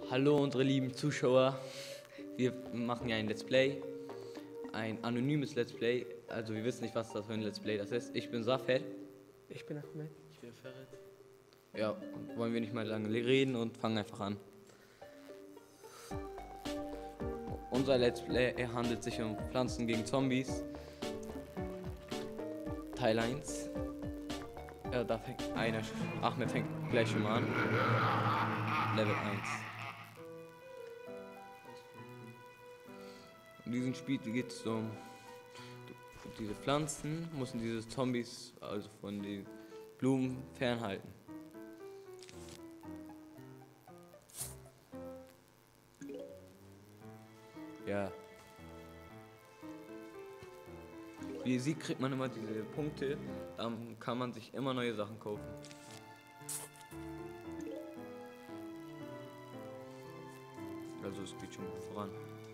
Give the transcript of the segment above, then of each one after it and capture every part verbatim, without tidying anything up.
Hallo unsere lieben Zuschauer, wir machen ja ein Let's Play, ein anonymes Let's Play, also wir wissen nicht, was das für ein Let's Play das ist. Ich bin Safed. Ich bin Ahmed. Ich bin Ferret. Ja, wollen wir nicht mal lange reden und fangen einfach an. Unser Let's Play handelt sich um Pflanzen gegen Zombies. Teil eins. Ja, da fängt einer, Ahmed fängt gleich schon mal an. Level eins. In diesem Spiel geht es um diese Pflanzen, müssen diese Zombies also von den Blumen fernhalten. Ja. Wie ihr seht, kriegt man immer diese Punkte, dann kann man sich immer neue Sachen kaufen. Also es geht schon voran.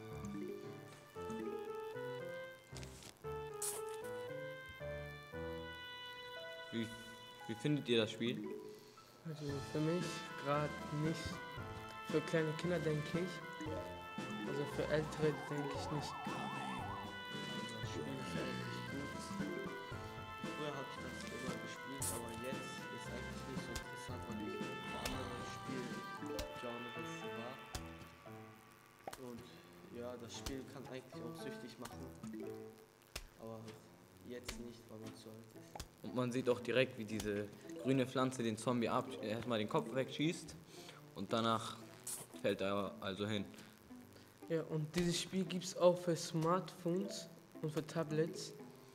Wie, wie findet ihr das Spiel? Also für mich gerade nicht. Für kleine Kinder denke ich. Also für Ältere denke ich nicht. Das Spiel ist eigentlich gut. Früher habe ich das immer gespielt, aber jetzt ist eigentlich nicht so interessant, weil ich vor anderen Spielgenres war. Und ja, das Spiel kann eigentlich auch süchtig machen. Aber jetzt nicht, weil man zu alt ist. Und man sieht auch direkt, wie diese grüne Pflanze den Zombie ab, erstmal den Kopf wegschießt und danach fällt er also hin. Ja, und dieses Spiel gibt es auch für Smartphones und für Tablets.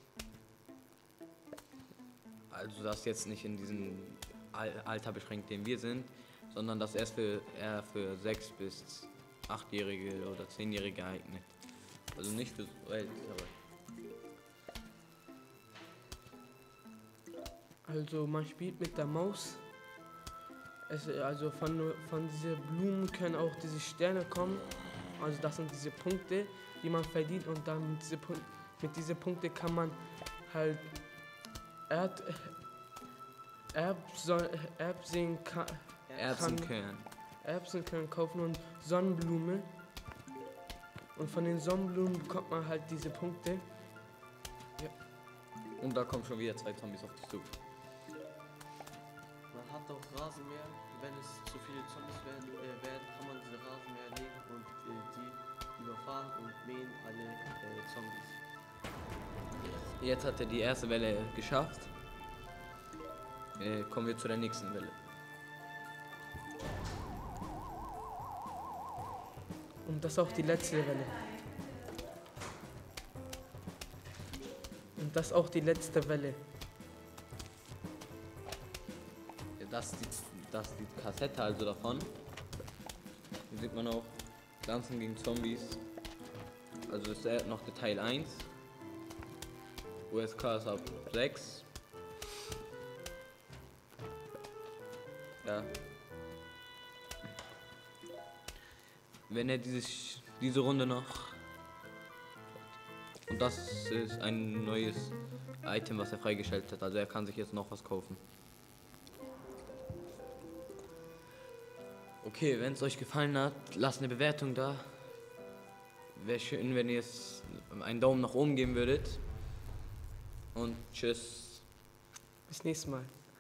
Also das jetzt nicht in diesem Al- Alter beschränkt, den wir sind, sondern das erst für eher für sechs bis achtjährige oder zehnjährige geeignet. Also nicht für so ältere. Also man spielt mit der Maus. Es, also von, von diesen Blumen können auch diese Sterne kommen. Also das sind diese Punkte, die man verdient, und dann mit, diese, Pun- mit diesen Punkten kann man halt Erd, Erbso, Erbsen, ka, Erbsenkern. Erbsenkern kaufen und Sonnenblume. Und von den Sonnenblumen bekommt man halt diese Punkte. Und da kommen schon wieder zwei Zombies auf dich zu. Man hat auch Rasenmäher. Wenn es zu viele Zombies werden, äh, werden kann man diese Rasenmäher nehmen und äh, die überfahren und mähen alle äh, Zombies. Jetzt hat er die erste Welle geschafft. Äh, kommen wir zu der nächsten Welle. Und das ist auch die letzte Welle. Und das ist auch die letzte Welle. Das ist die, das ist die Kassette also davon. Hier sieht man auch Pflanzen gegen Zombies. Also ist er noch der Teil eins. U S K ist ab sechs. Ja. Wenn er dieses, diese Runde noch... Und das ist ein neues Item, was er freigeschaltet hat. Also er kann sich jetzt noch was kaufen. Okay, wenn es euch gefallen hat, lasst eine Bewertung da. Wäre schön, wenn ihr es einen Daumen nach oben geben würdet. Und tschüss. Bis nächstes Mal.